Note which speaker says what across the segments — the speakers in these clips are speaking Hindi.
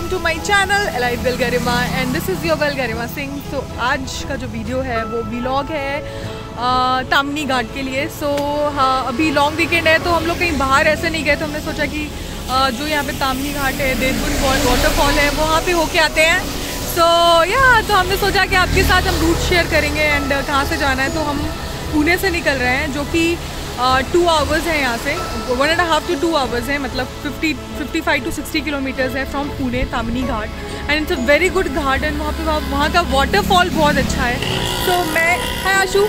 Speaker 1: To my channel alive well Garima and this is your well Garima Singh. तो आज का जो वीडियो है वो व्लॉग है तामनी घाट के लिए। हाँ, अभी लॉन्ग वीकेंड है तो हम लोग कहीं बाहर ऐसे नहीं गए, तो हमने सोचा कि जो यहाँ पे तामनी घाट है, देवकुंड वाटरफॉल है, वहाँ पे होके आते हैं। तो हमने सोचा कि आपके साथ हम रूट शेयर करेंगे एंड कहाँ से जाना है। तो हम पुणे से निकल रहे हैं, जो कि 2 आवर्स है यहाँ से, 1.5 to 2 आवर्स है, मतलब 55 to 60 किलोमीटर्स है from Pune Tamhini Ghat. And it's a very good ghat and वहाँ का वाटरफॉल बहुत अच्छा है। तो मैं है आशु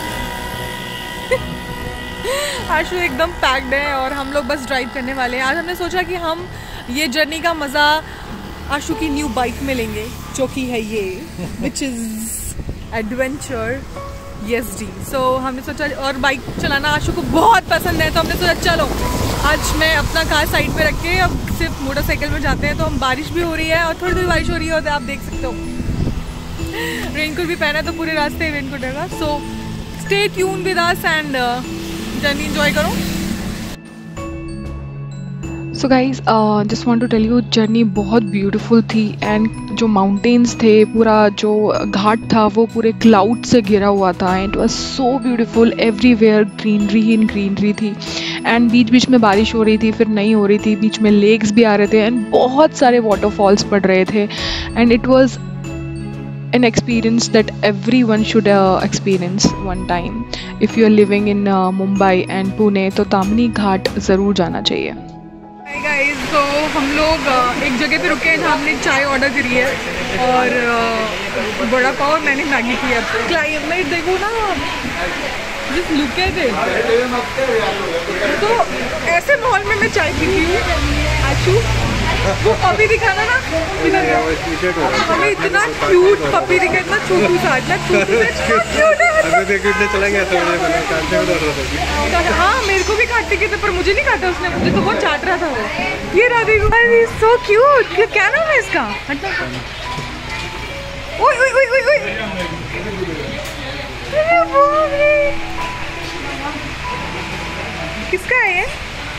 Speaker 1: आशु एकदम पैक्ड है और हम लोग बस ड्राइव करने वाले हैं। आज हमने सोचा कि हम ये जर्नी का मज़ा आशु की न्यू बाइक में लेंगे, जो कि है ये विच इज़ एडवेंचर ESD। हमने सोचा, और बाइक चलाना आशु को बहुत पसंद है, तो हमने सोचा चलो आज मैं अपना कार साइड पे रख के अब सिर्फ मोटरसाइकिल में जाते हैं। तो हम बारिश भी हो रही है और थोड़ी थोड़ी बारिश हो रही है, और आप देख सकते हो रेनकोट भी पहना है, तो पूरे रास्ते रेनकोट रहेगा। So stay tune with us and journey enjoy करो।
Speaker 2: So guys just want to tell you, journey बहुत ब्यूटीफुल थी एंड जो माउंटेन्स थे, पूरा जो घाट था वो पूरे क्लाउड से घिरा हुआ था and it was so beautiful. Everywhere greenery ही ग्रीनरी थी एंड बीच बीच में बारिश हो रही थी, फिर नहीं हो रही थी, बीच में लेक्स भी आ रहे थे एंड बहुत सारे वाटरफॉल्स पड़ रहे थे। And it was an experience that everyone should experience one time if you are living in Mumbai and Pune। तो तामनी घाट ज़रूर जाना चाहिए।
Speaker 1: हाय गाइस, तो हम लोग एक जगह पे रुके हैं जहाँ हमने चाय ऑर्डर करी है और बड़ा पाव, और मैंने मैगी की है। क्लाइमेट देखो ना, जिस लुक है तो ऐसे माहौल में मैं चाय पीती हूँ। आशु वो पपी दिखाना ना, हमें इतना क्यूट पपी दिखा, इतना छोटू सा, इतना क्यूट है।
Speaker 3: चला गया था।
Speaker 1: हाँ, मेरे को भी काटते के थे, पर मुझे नहीं काटा उसने, मुझे तो बहुत चाट रहा था वो। ये राधे सो क्यूट। क्या नाम है इसका? ओए ओए ओए ओए ओए, किसका है ये?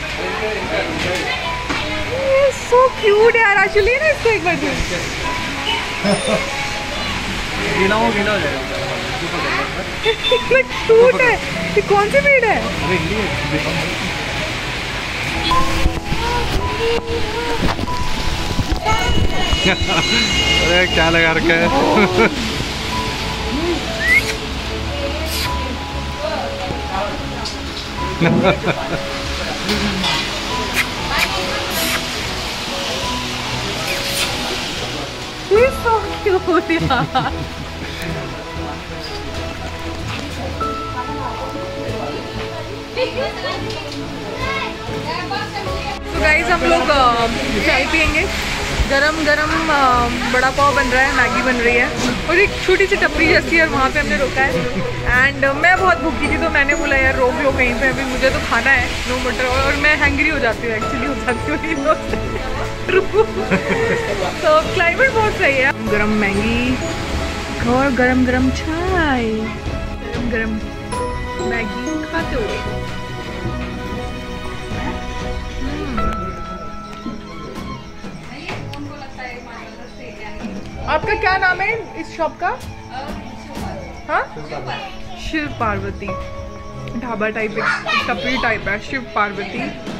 Speaker 1: सो क्यूट यार। आशु ले ना इसको एक बार तू।
Speaker 3: गीला हो जाएगा।
Speaker 1: क्यूट है। ये कौन सी ब्रीड है?
Speaker 3: अरे क्या लगा रखा है।
Speaker 1: So cute यार। तो गाइस, हम लोग चाय पियेंगे, गरम गरम बड़ा पाव बन रहा है, मैगी बन रही है और एक छोटी सी टपरी जैसी है, वहाँ पे हमने रोका है। एंड मैं बहुत भूखी थी, तो मैंने बोला यार रोक लो कहीं पे, अभी मुझे तो खाना है, नो मटर। और मैं हैंग्री हो जाती हूँ, एक्चुअली हो जाती हूँ। तो क्लाइमेट बहुत सही है। गरम मैगी और गरम गरम चाय, गरम गरम मैगी खाते हुए। आपका क्या नाम है इस शॉप का? हाँ, शिव पार्वती ढाबा टाइप, टपरी टाइप है, शिव पार्वती।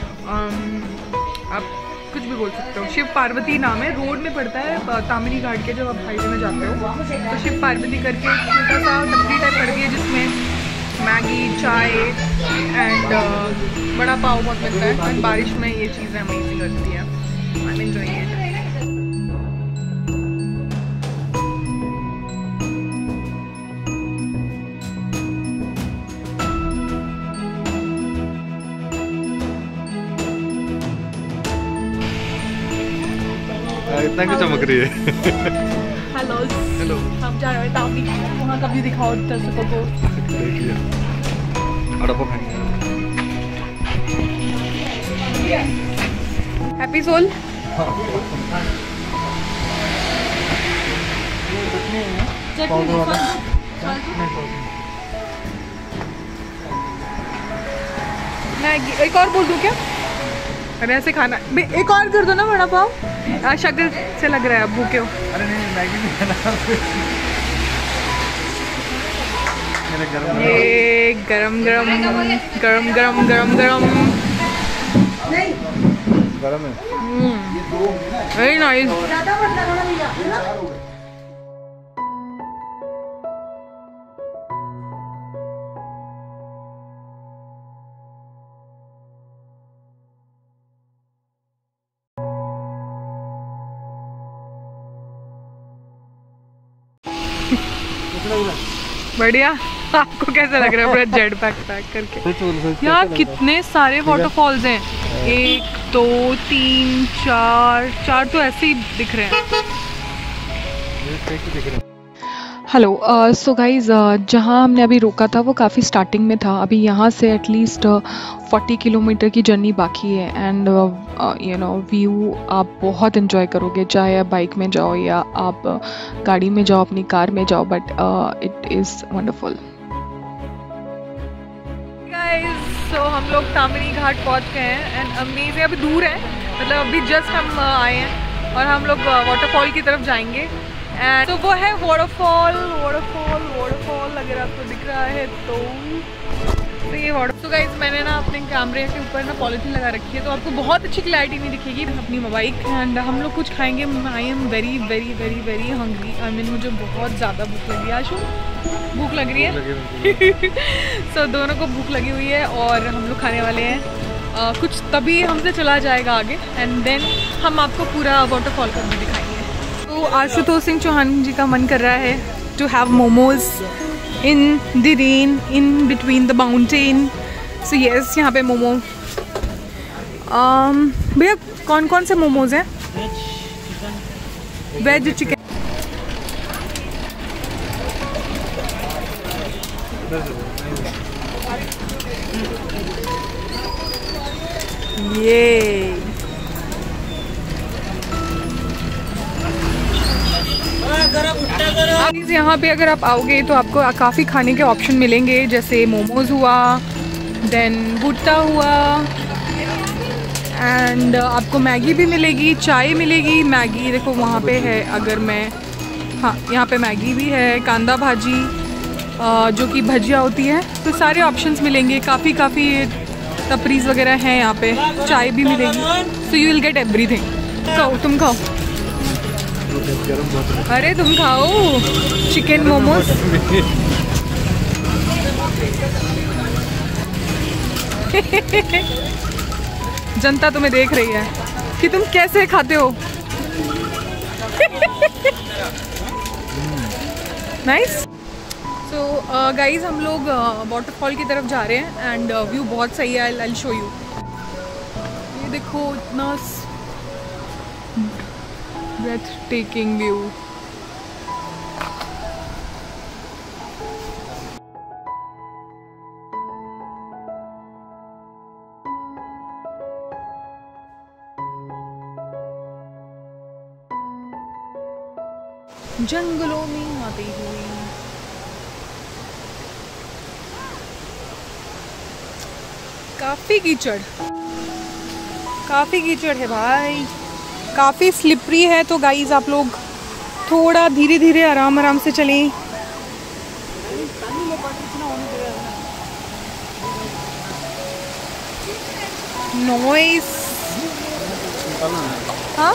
Speaker 1: आप कुछ भी बोल सकते हो। शिव पार्वती नाम है, रोड में पड़ता है तामनी घाट के, जब आप हाईवे में जाते हो तो शिव पार्वती करके एक छोटा सा टपरी टाइप पड़ती है, जिसमें मैगी, चाय एंड बड़ा पाव बहुत मिलता है। एंड बारिश में ये चीज़ें अमेजिंग लगती है। I am enjoying it.
Speaker 3: इतना क्यों चमक रही है?
Speaker 1: हेलो
Speaker 3: हेलो,
Speaker 1: हम जा रहे हैं तामनी, वहाँ का भी दिखाओ दर्शकों को।
Speaker 3: देखिए अड़पो खाएंगे।
Speaker 1: Happy soul. मैगी एक और बोल दूँ क्या? अरे ऐसे खाना एक और कर दो ना वड़ा पाव। शक्ल से लग रहा है आप भूखे हो।
Speaker 3: अरे नहीं मैगी नहीं खाना।
Speaker 1: ये गरम गरम गरम गरम गरम गरम
Speaker 3: गरम है।
Speaker 1: Very nice. बढ़िया। आपको कैसा लग रहा है पूरा जेट पैक पैक करके? यार कितने सारे वाटरफॉल्स हैं, 1 2 3 4 तो ऐसे ही दिख रहे हैं।
Speaker 2: हेलो सो गाइज़, जहाँ हमने अभी रोका था वो काफ़ी स्टार्टिंग में था। अभी यहाँ से एटलीस्ट 40 किलोमीटर की जर्नी बाकी है एंड यू नो व्यू आप बहुत इन्जॉय करोगे, चाहे आप बाइक में जाओ या आप गाड़ी में जाओ, अपनी कार में जाओ, but it is wonderful.
Speaker 1: So हम लोग तामनी घाट पहुँच गए हैं एंड अमेजिंग। अभी दूर है, मतलब अभी जस्ट हम आए हैं और हम लोग वाटरफॉल की तरफ जाएंगे। एंड तो वो है वाटरफॉल अगर आपको दिख रहा है तो ये वाटर। तो गाइज मैंने ना अपने कैमरे के ऊपर ना पॉलिथीन लगा रखी है तो आपको बहुत अच्छी क्लैरिटी नहीं दिखेगी अपनी मोबाइल। एंड हम लोग कुछ खाएंगे। I am very very very very hungry. I mean मुझे बहुत ज़्यादा भूख लगी है। आशु भूख लग रही है? सो दोनों को भूख लगी हुई है और हम लोग खाने वाले हैं कुछ, तभी हमसे चला जाएगा आगे एंड देन हम आपको पूरा वाटरफॉल का भी दिखाएंगे। तो आशुतोष सिंह चौहान जी का मन कर रहा है to have momos in the rain in between the mountain. So yes, यहाँ पे मोमो। भैया कौन कौन से मोमोज हैं? Veg chicken. ये यहाँ पे अगर आप आओगे तो आपको काफ़ी खाने के ऑप्शन मिलेंगे, जैसे मोमोज हुआ, देन भुट्टा हुआ एंड आपको मैगी भी मिलेगी, चाय मिलेगी। मैगी देखो वहाँ पे है, अगर मैं हाँ यहाँ पे मैगी भी है, कांदा भाजी जो कि भजिया होती है। तो सारे ऑप्शंस मिलेंगे, काफ़ी टपरीज वगैरह हैं यहाँ पे, चाय भी मिलेगी। So you will get everything. खाओ, तुम खाओ। अरे तुम खाओ चिकन मोमोज। जनता तुम्हें देख रही है कि तुम कैसे खाते हो। नाइस। सो गाइज हम लोग वाटरफॉल की तरफ जा रहे हैं एंड व्यू बहुत सही है। I will show you. ये देखो इतना breathtaking view। जंगलों में आती हुई काफी कीचड़ है भाई, काफ़ी स्लिपरी है। तो गाइज आप लोग थोड़ा धीरे धीरे आराम से चलें। नॉइस। हाँ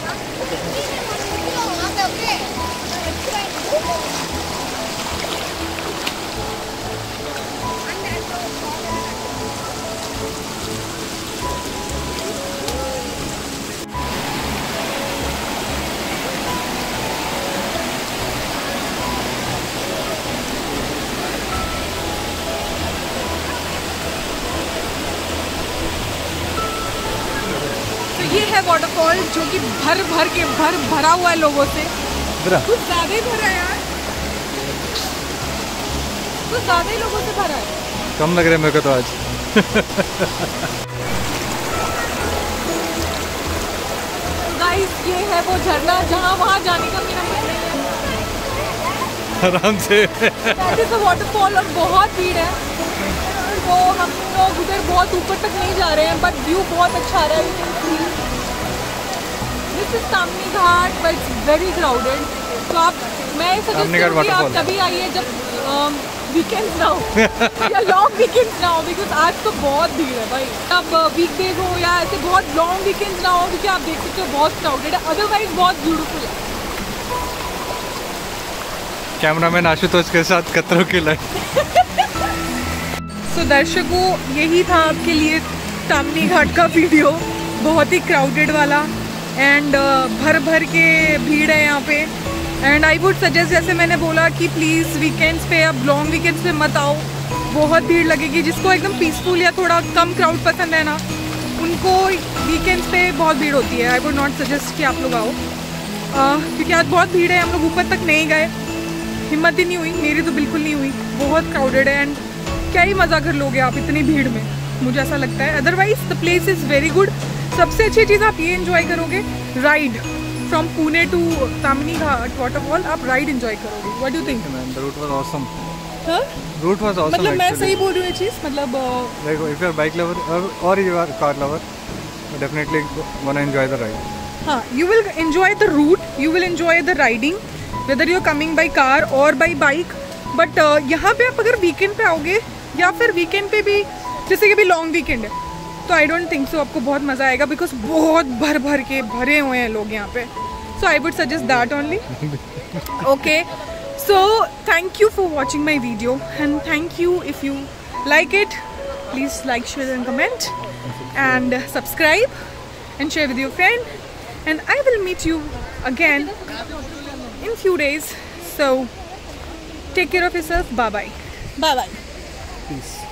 Speaker 1: ये है वाटरफॉल जो कि भरा हुआ है लोगों से। कुछ ज़्यादा ही भरा है यार, कुछ ज़्यादा ही लोगों से भरा है।
Speaker 3: कम लग रहा है मेरे को तो आज।
Speaker 1: गाइस ये है वो झरना जहाँ वहाँ जाने का मेरा मन नहीं है।
Speaker 3: आराम से।
Speaker 1: वाटरफॉल और बहुत भीड़ है। तो हम लोग उधर बहुत ऊपर तक नहीं जा रहे हैं, बट व्यू बहुत अच्छा आ रहा है। This is Tamhini Ghat, but it's very crowded. तो मैं सजेस्ट करूँगी आप तभी आइए जब वीकेंड्स ना हो या लॉन्ग वीकेंड्स ना हो, बिकॉज आज तो बहुत भीड़ है भाई। अब वीकडेज हो या ऐसे बहुत लॉन्ग वीकेंड्स ना हो, क्योंकि आप देख सकते हो बहुत क्राउडेड है, अदरवाइज बहुत ब्यूटीफुल है।
Speaker 3: कैमरामैन आशुतोष के साथ कतरों की लाइन।
Speaker 1: सो दर्शकों, यही था आपके लिए तामनी घाट का वीडियो, बहुत ही क्राउडेड वाला एंड भर भर के भीड़ है यहाँ पे। एंड आई वुड सजेस्ट, जैसे मैंने बोला कि प्लीज़ वीकेंड्स पे, अब लॉन्ग वीकेंड्स पे मत आओ, बहुत भीड़ लगेगी। जिसको एकदम पीसफुल या थोड़ा कम क्राउड पसंद है ना, उनको वीकेंड्स पे बहुत भीड़ होती है। आई वुड नॉट सजेस्ट कि आप लोग आओ, क्योंकि आज बहुत भीड़ है। हम लोग ऊपर तक नहीं गए, हिम्मत ही नहीं हुई, मेरी तो बिल्कुल नहीं हुई, बहुत क्राउडेड है। एंड क्या ही मज़ा कर लोगे आप इतनी भीड़ में, मुझे ऐसा लगता है। Otherwise the place is very good. सबसे अच्छी चीज़ आप ये इन्जॉय करोगे, ride from Pune to Tamhini Ghat waterfall, आप राइड एंजॉय करोगे। What do you think?
Speaker 3: The route was awesome.
Speaker 1: हाँ?
Speaker 3: Route was awesome.
Speaker 1: मतलब मैं
Speaker 3: actually.
Speaker 1: सही बोल रही हूँ ये चीज़, मतलब
Speaker 3: Like if you are bike lover or you are car lover, you definitely wanna enjoy the ride.
Speaker 1: हाँ, you will enjoy the route, you will enjoy the riding, whether you are coming by car or by bike. But यहाँ पे आप अगर वीकेंड पे आओगे या फिर वीकेंड पे भी, जैसे कि अभी लॉन्ग वीकेंड है, तो आई डोंट थिंक सो आपको बहुत मज़ा आएगा, बिकॉज बहुत भर भर के भरे हुए हैं लोग यहाँ पे। So I would suggest that only. Okay, so thank you for watching my video and thank you if you like it, please like, share and comment and subscribe and share with your friend, and I will meet you again in few days. So take care of yourself. Bye bye.
Speaker 3: Peace.